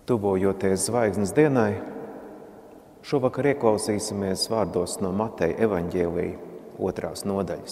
Tuvojoties zvaigznes dienai, šovakar ieklausīsimies vārdos no Mateja evaņģēlija 2. nodaļas.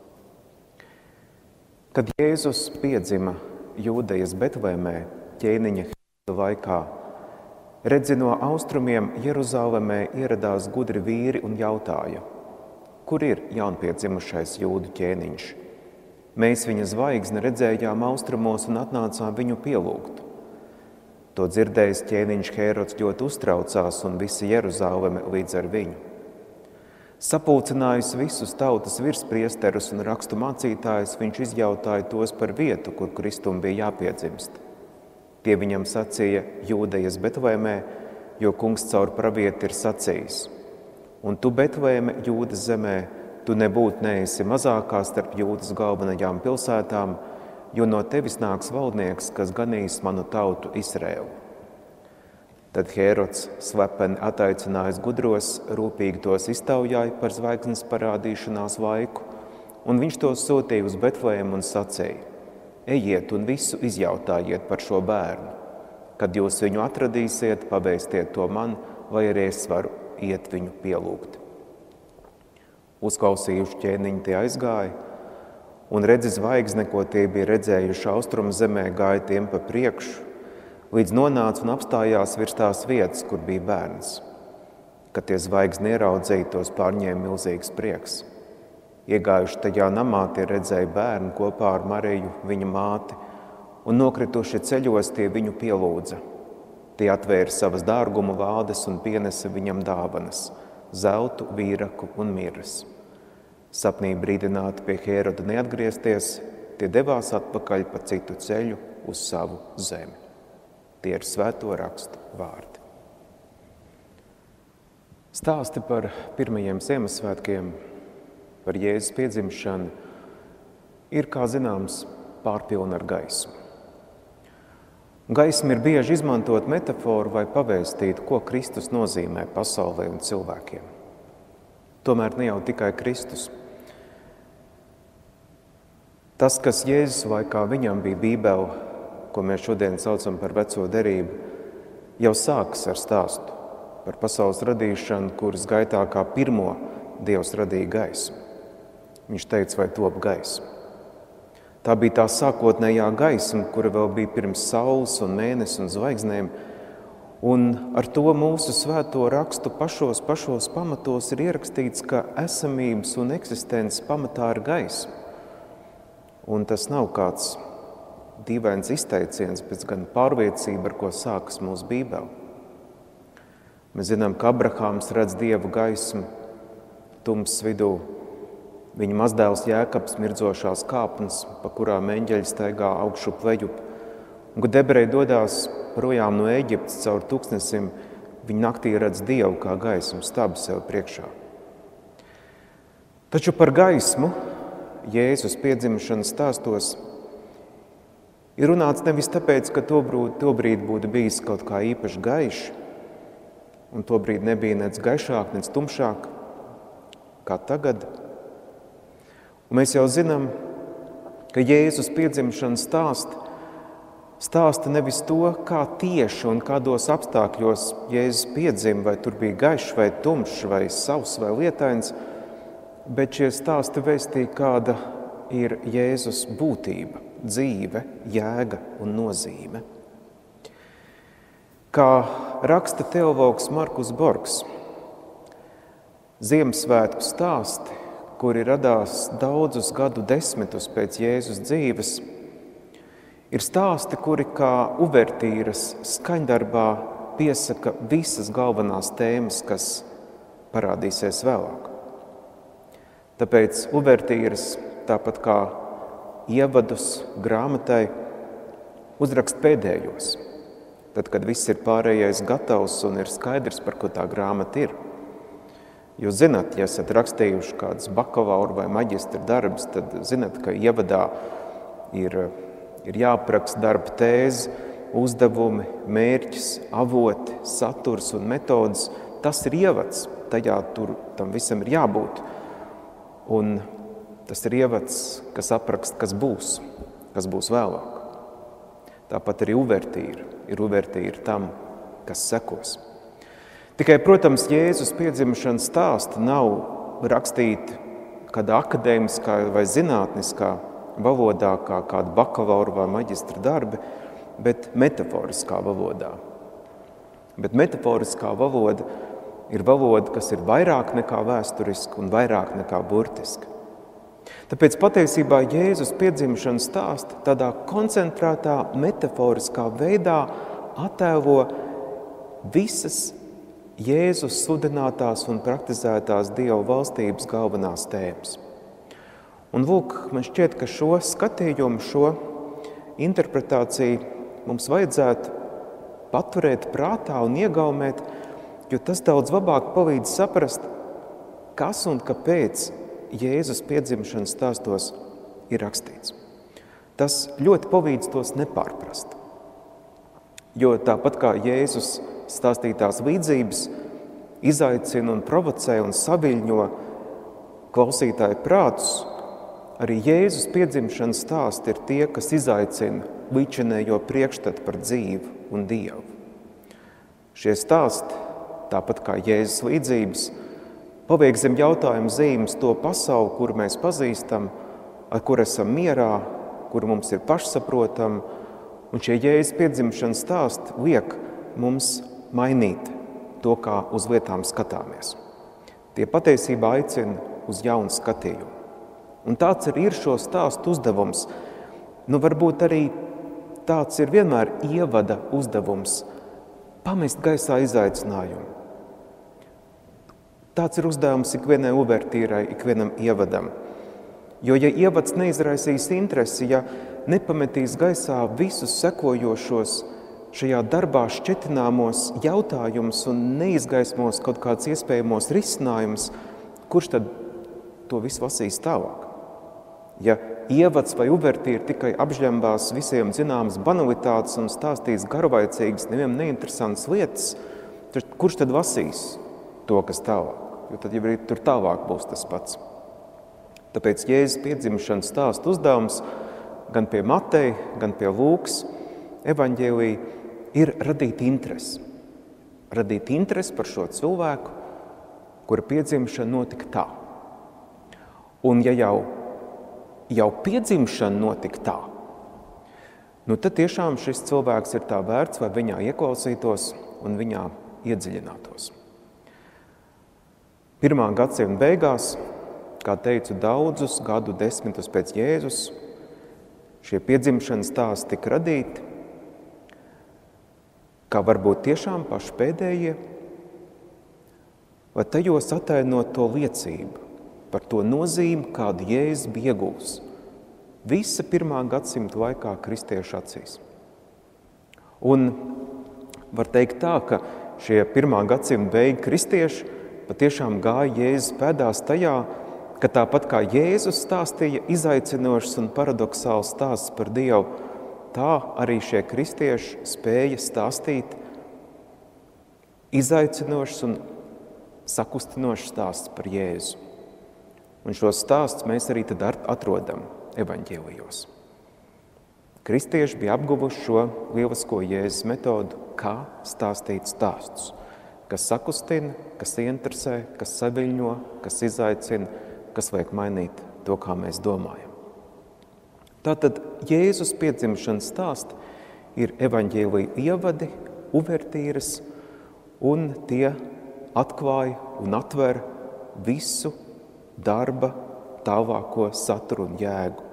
Kad Jēzus piedzima Jūdejas Betlēmē ķēniņa Heroda laikā, redzi, no austrumiem Jeruzalemē ieradās gudri vīri un jautāja: kur ir jaunpiedzimušais jūdu ķēniņš? Mēs viņa zvaigzni redzējām austrumos un atnācām viņu pielūgt. To dzirdējis ķēniņš Herods ļoti uztraucās un visa Jeruzaleme līdz ar viņu. Sapulcinājis visus tautas virspriesterus un rakstu mācītājus, viņš izjautāja tos par vietu, kur Kristum bija jāpiedzimst. Tie viņam sacīja: Jūdejas Betlēmē, jo Kungs caur pravieti ir sacījis: un tu, Betlēme, Jūdas zemē, tu nebūtu neesi mazākā starp Jūdas galvenajām pilsētām, jo no tevis nāks valdnieks, kas ganīs manu tautu Izraēlu. Tad Herods slepeni attaicinājis gudros, rūpīgi tos iztaujāja par zvaigznes parādīšanās laiku, un viņš tos sūtīja uz Betlēmu un sacīja: ejiet un visu izjautājiet par šo bērnu. Kad jūs viņu atradīsiet, pavēstiet to man, vai arī es varu iet viņu pielūgt. Uzklausījuši ķēniņi, tie aizgāja, un redzi, zvaigzne, ko tie bija redzējuši austrumu zemē, gāja tiem pa priekšu, līdz nonāca un apstājās virs tās vietas, kur bija bērns. Kad tie zvaigzni ieraudzīja, tos pārņēma milzīgs prieks. Iegājuši tajā namā, tie redzēja bērnu kopā ar Mariju, viņa māti, un nokrituši ceļos, tie viņu pielūdza. Tie atvēra savas dārgumu lādes un pienesa viņam dāvanas – zeltu, vīraku un mirras. Sapnī brīdināti pie Heroda neatgriezties, tie devās atpakaļ pa citu ceļu uz savu zemi. Tie ir svēto rakstu vārdi. Stāsti par pirmajiem Ziemassvētkiem, par Jēzus piedzimšanu, ir, kā zināms, pārpilna ar gaismu. Gaisma ir bieži izmantot metaforu vai pavēstīt, ko Kristus nozīmē pasaulē un cilvēkiem. Tomēr ne jau tikai Kristus. Tas, kas Jēzus laikā viņam bija Bībele, ko mēs šodien saucam par veco derību, jau sākas ar stāstu par pasaules radīšanu, kuras gaitā kā pirmo Dievs radīja gaismu. Viņš teica, vai top gaisma. Tā bija tā sākotnējā gaisma, kura vēl bija pirms saules un mēnesi un zvaigznēm, un ar to mūsu svēto rakstu pašos pamatos ir ierakstīts, ka esamības un eksistences pamatā ir gaisma. Un tas nav kāds dīvains izteiciens, bet gan pārliecība, ar ko sākas mūsu Bībele. Mēs zinām, ka Abrahāms redz Dievu gaismu tumsas vidū. Viņa mazdēls Jēkabs mirdzošās kāpnes, pa kurām eņģeļi staigā augšup lejup. Un, kad ebreji dodās projām no Ēģiptes caur tūkstnesim, viņi naktī redz Dievu kā gaismu stabu sev priekšā. Taču par gaismu Jēzus piedzimšanas stāstos ir runāts nevis tāpēc, ka tobrīd būtu bijis kaut kā īpaši gaišs, un tobrīd nebija nec gaišāk, nec tumšāk, kā tagad. Un mēs jau zinām, ka Jēzus piedzimšanas stāsta nevis to, kā tieši un kādos apstākļos Jēzus piedzima, vai tur bija gaišs, vai tumšs, vai sauss, vai lietains, bet šie stāsti vēstīja, kāda ir Jēzus būtība, dzīve, jēga un nozīme. Kā raksta teologs Markus Borgs, Ziemassvētku stāsti, kuri radās daudzus gadu desmitus pēc Jēzus dzīves, ir stāsti, kuri kā uvertīras skaņdarbā piesaka visas galvenās tēmas, kas parādīsies vēlāk. Tāpēc uvertīras, tāpat kā ievadus grāmatai, uzrakst pēdējos, tad, kad viss ir pārējais gatavs un ir skaidrs, par ko tā grāmata ir. Jūs zināt, ja esat rakstījuši kādus bakalaura vai maģistra darbus, tad zināt, ka ievadā ir jāapraksta darba tēze, uzdevumi, mērķis, avoti, saturs un metodas. Tas ir ievads, tajā tam visam ir jābūt. Un tas ir ievads, kas apraksta, kas būs vēlāk. tāpat arī uvertīra. Ir uvertīra tam, kas sekos. Tikai, protams, Jēzus piedzimšanas stāsti nav rakstīti kādā akadēmiskā vai zinātniskā valodā, kā kāda bakalaura vai maģistra darbi, bet metaforiskā valodā. Bet metaforiskā valoda ir valoda, kas ir vairāk nekā vēsturiska un vairāk nekā burtiska. Tāpēc patiesībā Jēzus piedzimšanas stāsti tādā koncentrētā, metaforiskā veidā attēlo visas Jēzus sludinātās un praktizētās Dieva valstības galvenās tēmas. Un lūk, man šķiet, ka šo skatījumu, šo interpretāciju mums vajadzētu paturēt prātā un iegaumēt, jo tas daudz labāk palīdz saprast, kas un kāpēc Jēzus piedzimšanas stāstos ir rakstīts. Tas ļoti palīdz tos nepārprast. Jo tāpat kā Jēzus stāstītās līdzības izaicina un provocē un saviļņo klausītāju prātus, arī Jēzus piedzimšanas stāsti ir tie, kas izaicina līdzinējo priekšstatu par dzīvu un Dievu. Šie stāsti, tāpat kā Jēzus līdzības, paliek zem jautājuma zīmes to pasauli, kuru mēs pazīstam, ar kuru esam mierā, kuru mums ir pašsaprotama, un šie Jēzus piedzimšanas stāsti liek mums mainīt to, kā uz lietām skatāmies. Tie patiesībā aicina uz jaunu skatījumu. Un tāds arī ir šo stāstu uzdevums. Varbūt arī tāds ir vienmēr ievada uzdevums – pamest gaisā izaicinājumu. Tāds ir uzdevums ikvienai uvertīrai, ikvienam ievadam. Jo, ja ievads neizraisīs interesi, ja nepametīs gaisā visus sekojošos šajā darbā šķetināmos jautājumus un neizgaismos kaut kāds iespējamos risinājumus, kurš tad to visu lasīs tālāk? Ja ievads vai uvertīra tikai apžļambās visiem zināmas banalitātes un stāstīs garlaicīgas, nevienam neinteresantas lietas, tad kurš tad lasīs to, kas tālāk? Jo tad jau arī tur tālāk būs tas pats. Tāpēc Jēzus piedzimšanas stāstu uzdevums gan pie Mateja, gan pie Lūkas evaņģēlija ir radīt interesi. Radīt interesi par šo cilvēku, kura piedzimšana notika tā. Un ja jau piedzimšana notika tā, tad tiešām šis cilvēks ir tā vērts, vai viņā ieklausītos un viņā iedziļinātos. 1. gadsimta beigās, kā teicu, daudzus gadu desmitus pēc Jēzus, šie piedzimšanas stāsti tika radīti, kā varbūt tiešām paši pēdējie, vai tajos atainot to liecību par to nozīmi, kādu Jēzus bija iegūs visa 1. gadsimta laikā kristiešu acīs. Un var teikt tā, ka šie 1. gadsimta beigu kristieši patiešām gāja Jēzus pēdās tajā, ka tāpat kā Jēzus stāstīja izaicinošs un paradoxāls stāsts par Dievu, tā arī šie kristieši spēja stāstīt izaicinošs un sakustinošs stāsts par Jēzu. Un šos stāstus mēs arī tad atrodam evaņģēlijos. Kristieši bija apguvuši šo lielisko Jēzus metodu, kā stāstīt stāstus, kas sakustina, kas ieinteresē, kas saviļņo, kas izaicina, kas liek mainīt to, kā mēs domājam. Tātad Jēzus piedzimšanas stāsti ir evaņģēlija ievadi, uvertīras, un tie atklāja un atver visu darba tālāko saturu un jēgu.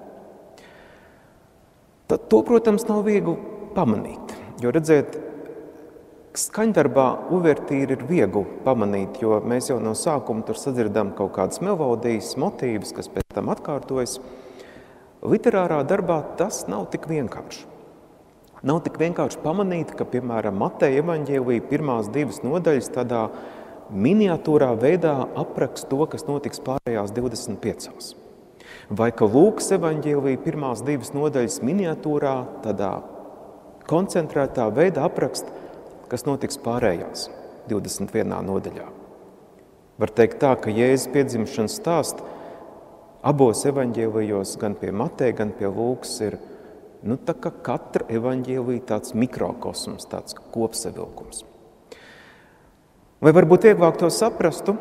Tad to, protams, nav viegli pamanīt, jo redziet, skaņdarbā uvertīra ir viegli pamanīt, jo mēs jau no sākuma tur sadzirdam kaut kādas melodijas, motīvas, kas pēc tam atkārtojas. Literārā darbā tas nav tik vienkārši. Nav tik vienkārši pamanīt, ka, piemēram, Mateja evaņģēlija pirmās 2 nodaļas tādā miniatūrā veidā apraksta to, kas notiks pārējās 25. Vai ka Lūkas evaņģēlija pirmās 2 nodaļas miniatūrā tādā koncentrētā veidā apraksta, kas notiks pārējās 21. nodaļā. Var teikt tā, ka Jēzus piedzimšanas stāsts abos evaņģēlijos, gan pie Mateja, gan pie Lūkas, ir tā kā katra evaņģēlija tāds mikrokosms, tāds kopsavilkums. Vai varbūt vieglāk to saprastu?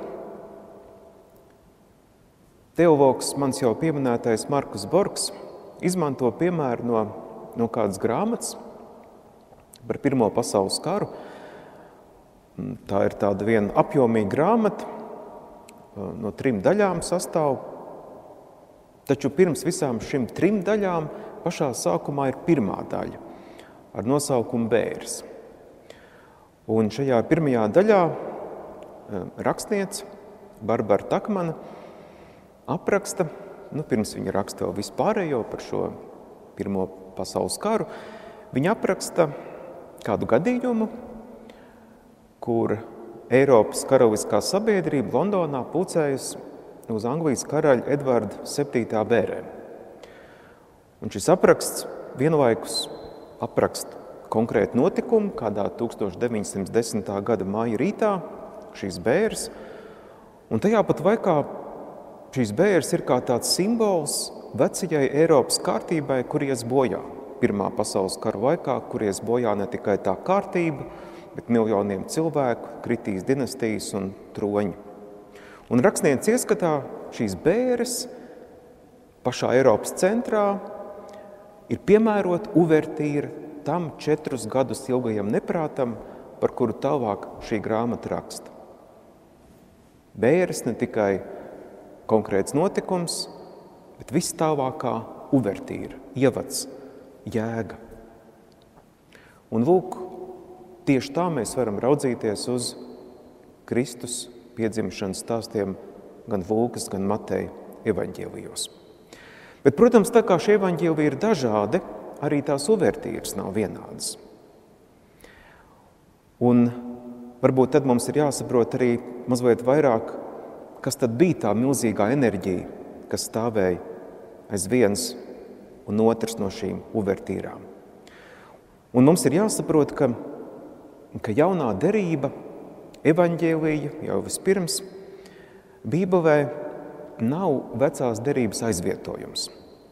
Teologs, mans jau pieminētais Markus Borgs, izmanto piemēru no kādas grāmatas par Pirmo pasaules karu. Tā ir tāda viena apjomīga grāmata, no 3 daļām sastāv. Taču pirms visām šīm 3 daļām pašā sākumā ir pirmā daļa ar nosaukumu Bērs. Un šajā pirmajā daļā rakstniece Barbara Takmana apraksta, pirms viņa raksta vēl vispārējo par šo Pirmo pasaules karu, viņa apraksta kādu gadījumu, kur Eiropas karaliskā sabiedrība Londonā pulcējas uz Anglijas karaļa Edvarda 7. bērēm. Un šis apraksts vienlaikus apraksta konkrētu notikumu, kādā 1910. gada māja rītā šīs bēres, un tajā pat laikā šīs bēres ir kā tāds simbols vecajai Eiropas kārtībai, kur ies bojā Pirmā pasaules kara laikā, kur ies bojā ne tikai tā kārtība, bet miljoniem cilvēku, kritīs dinastijas un troņi. Un rakstniece ieskatā šīs bēres pašā Eiropas centrā ir piemērota uvertīra tam 4 gadus ilgajam neprātam, par kuru tālāk šī grāmata raksta. Bēres ne tikai konkrēts notikums, bet viss tālākā uvertīra, ievads, jēga. Un lūk, tieši tā mēs varam raudzīties uz Kristus piedzimšanas stāstiem gan Lūkas, gan Mateja evaņģēlijos. Bet, protams, tā kā šie evaņģēliji ir dažādi, arī tās uvertīras nav vienādas. Un varbūt tad mums ir jāsaprot arī mazliet vairāk, kas tad bija tā milzīgā enerģija, kas stāvēja aiz viens un otrs no šīm uvertīrām. Un mums ir jāsaprot, ka jaunā derība, evaņģēlija jau vispirms Bībelē nav vecās derības aizvietojums,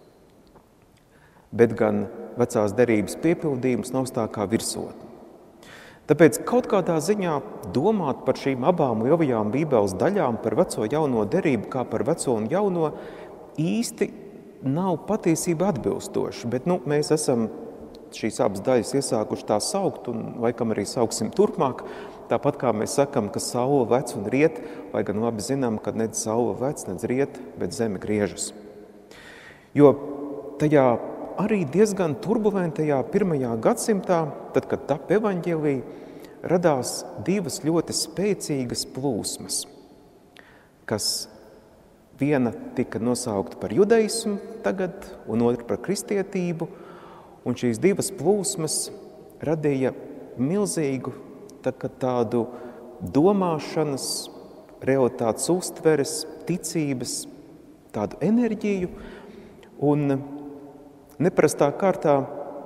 bet gan vecās derības piepildījums no augstākā virsotne. Tāpēc kaut kādā ziņā domāt par šīm abām lielajām Bībeles daļām, par veco jauno derību, kā par veco un jauno, īsti nav patiesība atbilstoši, bet mēs esam šīs abas daļas iesākuši tā saukt un laikam arī sauksim turpmāk, tāpat kā mēs sakam, ka saule vec un riet, lai gan labi zinām, ka nedz saule vec, nedz riet, bet zeme griežas. Jo tajā arī diezgan turbulentajā 1. gadsimtā, tad, kad tapa evaņģēlija, radās 2 ļoti spēcīgas plūsmas, kas viena tika nosaukta par judaismu tagad, un otra par kristietību, un šīs 2 plūsmas radīja milzīgu tādu domāšanas, realitātes uztveres, ticības, tādu enerģiju, un neparastā kārtā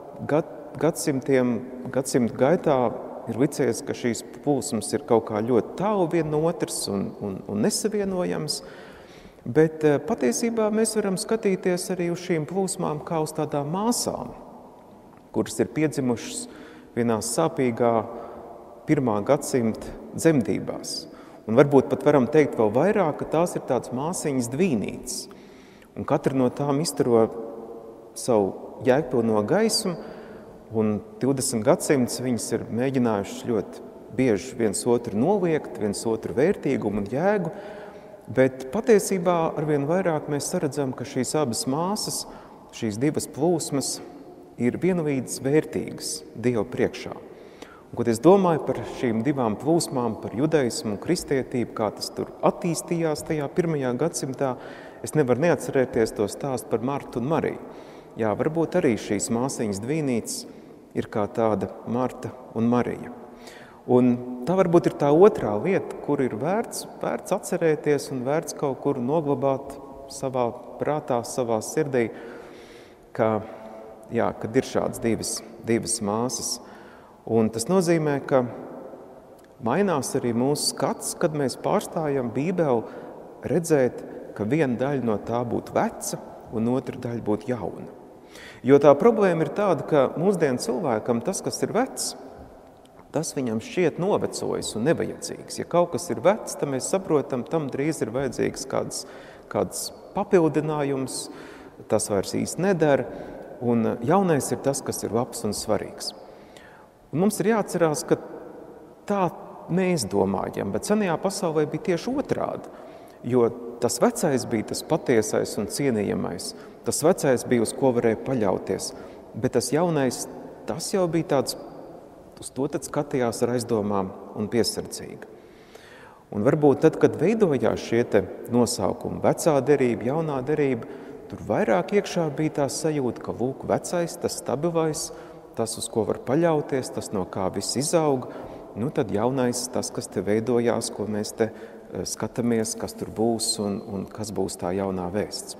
gadsimtu gaitā ir licies, ka šīs plūsmas ir kaut kā ļoti tālu viena no otras un nesavienojams, bet patiesībā mēs varam skatīties arī uz šīm plūsmām kā uz tādām māsām, kuras ir piedzimušas vienā sāpīgā 1. gadsimta dzemdībās. Un varbūt pat varam teikt vēl vairāk, ka tās ir tāds māsiņas dvīnītes, un katra no tām iztaro savu jēgpilno gaismu, un 20 gadsimts viņas ir mēģinājušas ļoti bieži viens otru noliegt, viens otru vērtīgumu un jēgu, bet patiesībā arvien vairāk mēs saredzam, ka šīs abas māsas, šīs 2 plūsmas ir vienlīdz vērtīgas Dieva priekšā. Un, kad es domāju par šīm 2 plūsmām, par judaismu un kristietību, kā tas tur attīstījās tajā 1. gadsimtā, es nevaru neatcerēties to stāstu par Martu un Mariju. Jā, varbūt arī šīs māsiņas dvīnītes ir kā tāda Marta un Marija. Un tā varbūt ir tā otrā lieta, kur ir vērts atcerēties un vērts kaut kur noglabāt savā prātā, savā sirdī, kad ir šādas divas māsas. Un tas nozīmē, ka mainās arī mūsu skats, kad mēs pārstājam Bībeli redzēt, ka viena daļa no tā būtu veca un otra daļa būtu jauna. Jo tā problēma ir tāda, ka mūsdienu cilvēkam tas, kas ir vecs, tas viņam šķiet novecojis un nevajadzīgs. Ja kaut kas ir vecs, tad mēs saprotam, tam drīz ir vajadzīgs kāds papildinājums, tas vairs īsti nedara, un jaunais ir tas, kas ir labs un svarīgs. Un mums ir jāatcerās, ka tā mēs domājam, bet senajā pasaulē bija tieši otrādi, jo tas vecais bija tas patiesais un cienījamais, tas vecais bija, uz ko varēja paļauties, bet tas jaunais, tas jau bija tāds, uz to tad skatījās ar aizdomām un piesardzīgi. Un varbūt tad, kad veidojās šie te nosaukumi vecā derība, jaunā derība, tur vairāk iekšā bija tā sajūta, ka lūk, vecais, tas stabilais, tas, uz ko var paļauties, tas, no kā viss izaug, nu tad jaunais, tas, kas te veidojās, ko mēs te skatāmies, kas tur būs un kas būs tā jaunā vēsts.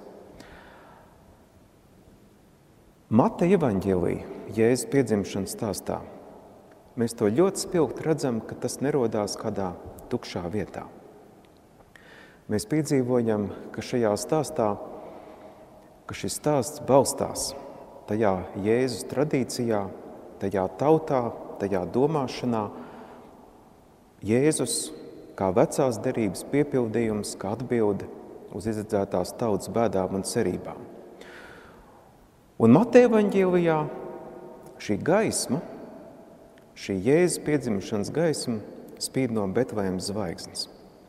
Mateja evaņģēlī, Jēzus piedzimšanas stāstā, mēs to ļoti spilgti redzam, ka tas nerodās kādā tukšā vietā. Mēs piedzīvojam, ka šajā stāstā, ka šis stāsts balstās tajā Jēzus tradīcijā, tajā tautā, tajā domāšanā. Jēzus kā vecās derības piepildījums, kā atbilde uz izredzētās tautas bēdām un cerībām. Un Mateja evaņģēlijā šī gaisma, šī Jēzus piedzimšanas gaisma spīd no Betlehemes zvaigznes.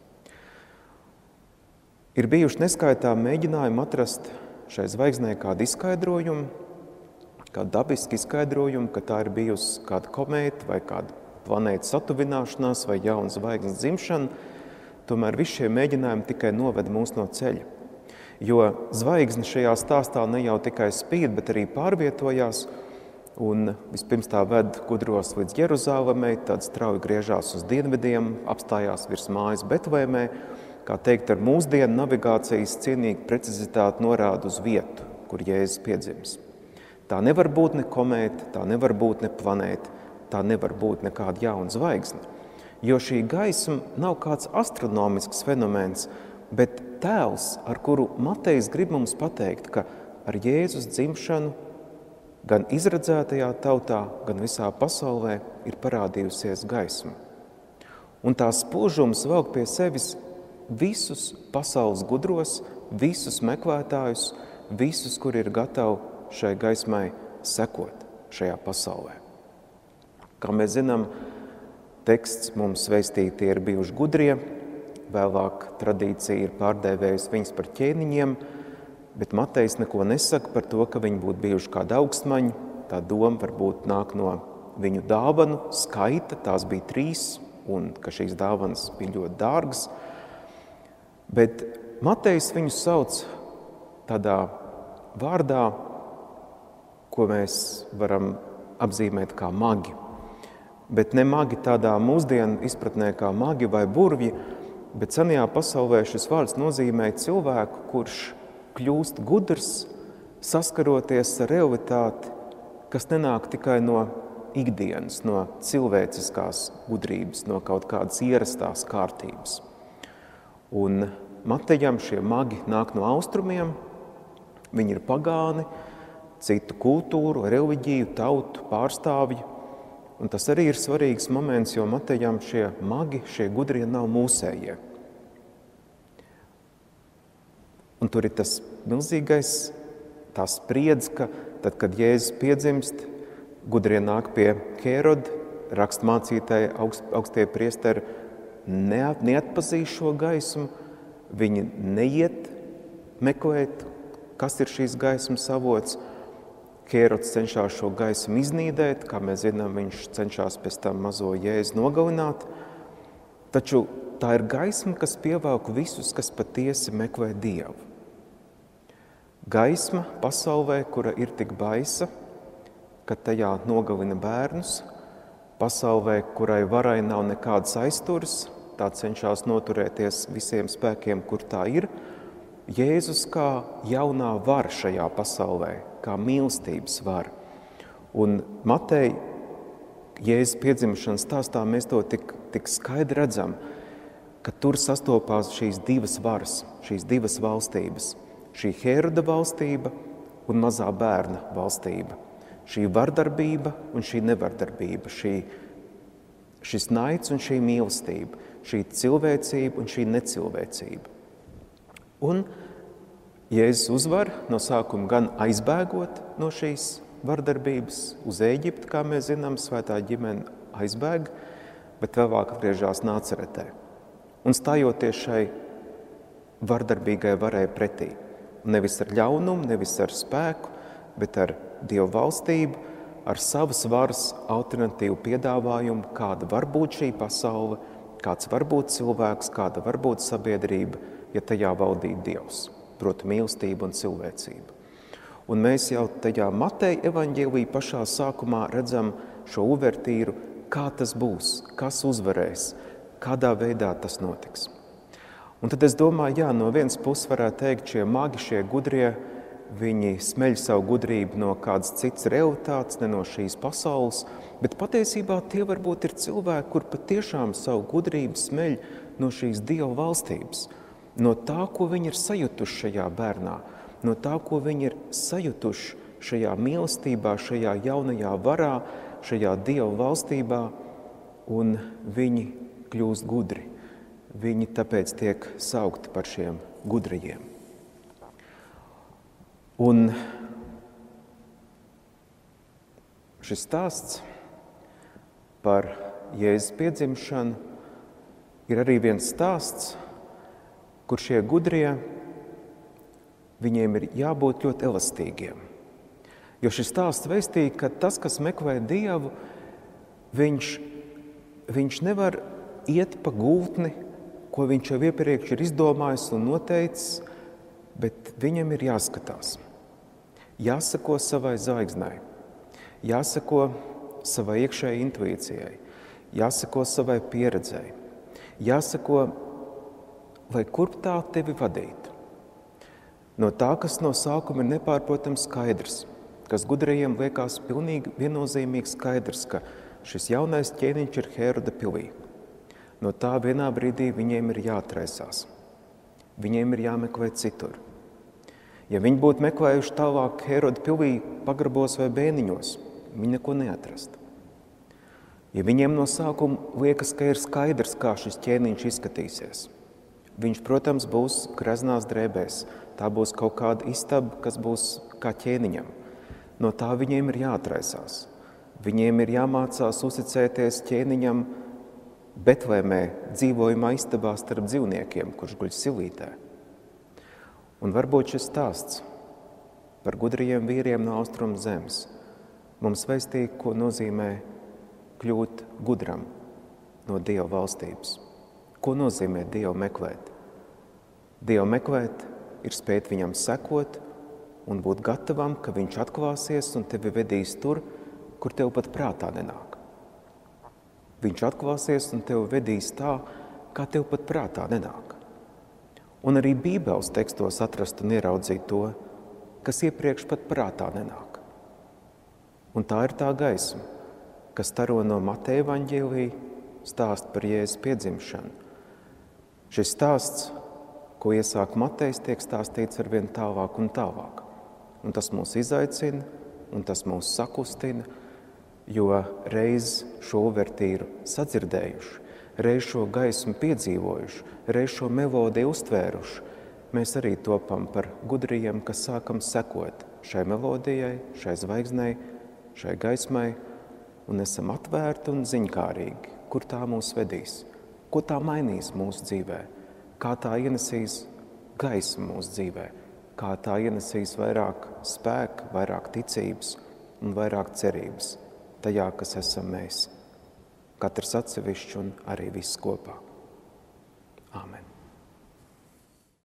Ir bijuši neskaitām mēģinājumi atrast šai zvaigznei kādu izskaidrojumu, kādu dabisku izskaidrojumu, ka tā ir bijusi kāda komēta vai kāda planēta satuvināšanās vai jauna zvaigznes dzimšana, tomēr visi šie mēģinājumi tikai noveda mūs no ceļa. Jo zvaigzne šajā stāstā ne jau tikai spīd, bet arī pārvietojās, un vispirms tā ved gudros līdz Jeruzālemei, tad strauji griežās uz dienvidiem, apstājās virs mājas Betlēmē, kā teikt, ar mūsdienu navigācijas cienīgu precizitāti norāda uz vietu, kur Jēzus piedzims. Tā nevar būt ne komēta, tā nevar būt ne planēta, tā nevar būt nekāda jauna zvaigzne, jo šī gaisma nav kāds astronomisks fenomens, bet tēls, ar kuru Matejs grib mums pateikt, ka ar Jēzus dzimšanu gan izredzētajā tautā, gan visā pasaulē ir parādījusies gaisma. Un tā spožums velk pie sevis visus pasaules gudros, visus meklētājus, visus, kuri ir gatavi šai gaismai sekot šajā pasaulē. Kā mēs zinām, teksts mums vēstīti ir bijuši gudrie, vēlāk tradīcija ir pārdēvējusi viņus par ķēniņiem, bet Matejs neko nesaka par to, ka viņi būtu bijuši kādi augstmaņi. Tā doma varbūt nāk no viņu dāvanu skaita, tās bija 3, un ka šīs dāvanas bija ļoti dārgas. Bet Matejs viņus sauc tādā vārdā, ko mēs varam apzīmēt kā magi. Bet ne magi tādā mūsdienu izpratnē kā magi vai burvji, bet senajā pasaulē šis vārds nozīmē cilvēku, kurš kļūst gudrs, saskaroties ar realitāti, kas nenāk tikai no ikdienas, no cilvēciskās gudrības, no kaut kādas ierastās kārtības. Un Matejam šie magi nāk no austrumiem, viņi ir pagāni, citu kultūru, reliģiju, tautu pārstāvji. Un tas arī ir svarīgs moments, jo Matejam šie magi, šie gudrie nav mūsējie. Un tur ir tas milzīgais, tā spriedze, ka tad, kad Jēzus piedzimst, gudrie nāk pie Kēroda, rakstmācītāji, augstie priesteri neatpazīst šo gaismu, viņi neiet meklēt, kas ir šīs gaismas avots. Kērods cenšas šo gaismu iznīdēt, kā mēs zinām, viņš cenšas pēc tam mazo Jēzu nogalināt. Taču tā ir gaisma, kas pievelk visus, kas patiesi meklē Dievu. Gaisma pasaulē, kura ir tik baisa, ka tajā nogalina bērnus, pasaulē, kurai varai nav nekādas aizturas, tā cenšas noturēties visiem spēkiem, kur tā ir. Jēzus kā jaunā vara šajā pasaulē, kā mīlestības vara. Un Mateja Jēzus piedzimšanas stāstā mēs to tik skaidri redzam, ka tur sastopās šīs divas varas, šīs divas valstības. Šī Hēroda valstība un mazā bērna valstība. Šī vardarbība un šī nevardarbība, šis naids un šī mīlestība, šī cilvēcība un šī necilvēcība. Un Jēzus uzvar no sākuma gan aizbēgot no šīs vardarbības uz Ēģipti, kā mēs zinām, svētā ģimene aizbēg, bet vēlāk atgriežās Nāceretē. Un stājoties šai vardarbīgai varai pretī, nevis ar ļaunumu, nevis ar spēku, bet ar Dievu valstību, ar savas varas alternatīvu piedāvājumu, kāda var būt šī pasaule, kāds var būt cilvēks, kāda var būt sabiedrība, ja tajā valdītu Dievs, proti mīlestība un cilvēcība. Un mēs jau tajā Mateja evaņģēlī pašā sākumā redzam šo uvertīru, kā tas būs, kas uzvarēs, kādā veidā tas notiks. Un tad es domāju, no vienas puses varētu teikt, šie magi, šie gudrie, viņi smeļ savu gudrību no kādas citas realitātes, ne no šīs pasaules, bet patiesībā tie varbūt ir cilvēki, kur patiešām savu gudrību smeļ no šīs Dieva valstības, no tā, ko viņi ir sajutuši šajā bērnā, no tā, ko viņi ir sajutuši šajā mīlestībā, šajā jaunajā varā, šajā Dieva valstībā, un viņi kļūst gudri. Viņi tāpēc tiek saukti par šiem gudrajiem. Un šis stāsts par Jēzus piedzimšanu ir arī viens stāsts, kur šie gudrie, viņiem ir jābūt ļoti elastīgiem. Jo šis stāsts vēstīja, ka tas, kas meklē Dievu, viņš nevar iet pa gultni, ko viņš jau iepriekš ir izdomājis un noteicis, bet viņam ir jāskatās. Jāsako savai zvaigznei, jāsako savai iekšējai intuīcijai, jāsako savai pieredzei, jāsako, lai kurp tā tevi vadītu. No tā, kas no sākuma ir nepārprotams skaidrs, kas gudrajiem liekas pilnīgi viennozīmīgi skaidrs, ka šis jaunais ķēniņš ir Hēroda pilī. No tā vienā brīdī viņiem ir jāatraisās. Viņiem ir jāmeklē citur. Ja viņi būtu meklējuši tālāk Hēroda pilī pagrabos vai bēniņos, viņi neko neatrast. Ja viņiem no sākuma liekas, ka ir skaidrs, kā šis ķēniņš izskatīsies, viņš, protams, būs greznās drēbēs. Tā būs kaut kāda istaba, kas būs kā ķēniņam. No tā viņiem ir jāatraisās. Viņiem ir jāmācās uzticēties ķēniņam Betlēmē dzīvojumā istabā starp dzīvniekiem, kurš guļ silītē. Un varbūt šis stāsts par gudrajiem vīriem no austrumu zemes mums vēstīja, ko nozīmē kļūt gudram no Dieva valstības. Ko nozīmē Dievu meklēt? Dievu meklēt ir spēt viņam sekot un būt gatavam, ka viņš atklāsies un tevi vedīs tur, kur tev pat prātā nenāk. Viņš atklāsies un tevi vedīs tā, kā tev pat prātā nenāk. Un arī Bībeles tekstos atrast un ieraudzīt to, kas iepriekš pat prātā nenāk. Un tā ir tā gaisma, kas staro no Mateja evaņģēlī stāst par Jēzus piedzimšanu. Šis stāsts, ko iesāk Matejs, tiek stāstīts arvien tālāk un tālāk. Un tas mūs izaicina, un tas mūs sakustina, jo reiz šo uvertīru sadzirdējuši, reiz šo gaismu piedzīvojuši, reiz šo melodiju uztvēruši, mēs arī topam par gudriem, kas sākam sekot šai melodijai, šai zvaigznei, šai gaismai, un esam atvērti un ziņkārīgi, kur tā mūs vedīs, ko tā mainīs mūsu dzīvē, kā tā ienesīs gaismu mūsu dzīvē, kā tā ienesīs vairāk spēka, vairāk ticības un vairāk cerības tajā, kas esam mēs. Katrs atsevišķi un arī viss kopā. Āmen.